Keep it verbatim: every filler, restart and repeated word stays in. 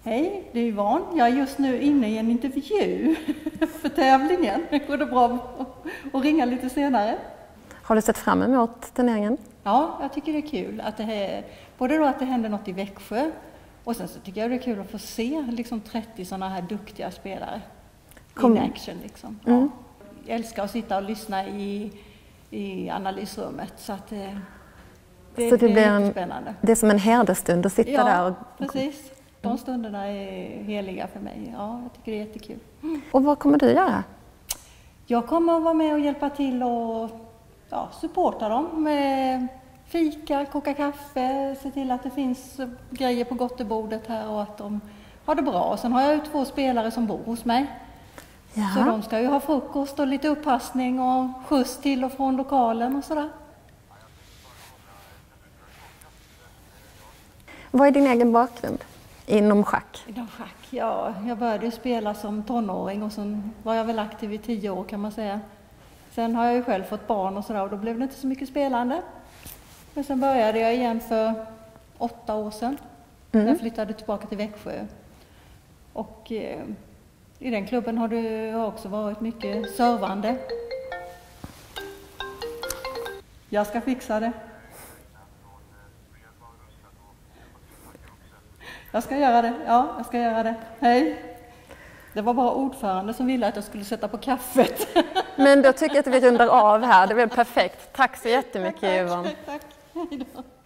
Hej, det är Yvonne. Jag är just nu inne i en intervju för tävlingen. Går det bra att ringa lite senare? Har du sett fram emot turneringen? Ja, jag tycker det är kul. Att det är, både då att det händer något i Växjö och sen så tycker jag det är kul att få se liksom trettio sådana här duktiga spelare. Kom. In action liksom. Ja. Mm. Jag älskar att sitta och lyssna i, i analysrummet så att det, det, så det, det blir är en, spännande. Det är som en härdestund att sitta ja, där. Och... precis. De stunderna är heliga för mig. Ja, jag tycker det är jättekul. Mm. Och vad kommer du göra? Jag kommer att vara med och hjälpa till och ja, supporta dem med fika, koka kaffe, se till att det finns grejer på gottebordet här och att de har det bra. Och sen har jag ju två spelare som bor hos mig. Ja. Så de ska ju ha frukost och lite uppassning och skjuts till och från lokalen och sådär. Vad är din egen bakgrund inom schack? Inom schack, ja. Jag började spela som tonåring och sen var jag väl aktiv i tio år kan man säga. Sen har jag ju själv fått barn och sådär och då blev det inte så mycket spelande. Men sen började jag igen för åtta år sedan. Mm. Jag flyttade tillbaka till Växjö. Och eh, i den klubben har det också varit mycket servande. Jag ska fixa det. Jag ska göra det, ja, jag ska göra det. Hej! Det var bara ordförande som ville att jag skulle sätta på kaffet. Men då tycker jag att vi rundar av här, det blev perfekt. Tack så jättemycket, tack, Yvonne. Tack, tack. Hej då.